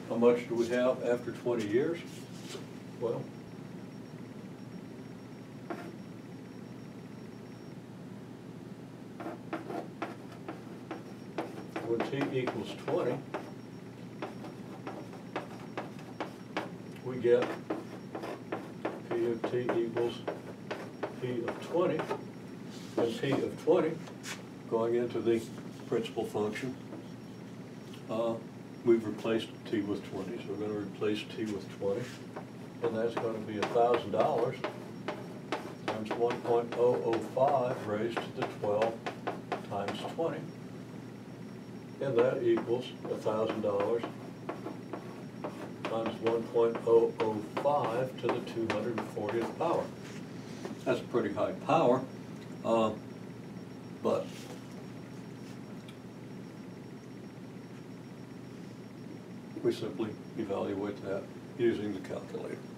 How much do we have after 20 years? Well, when t equals 20, we get p of t equals p of 20, and p of 20, going into the principal function, we've replaced t with 20, so we're going to replace t with 20, and that's going to be $1,000 times 1.005 raised to the 12 times 20, and that equals $1,000 times 1.005 to the 240th power. That's pretty high power, but we simply evaluate that using the calculator.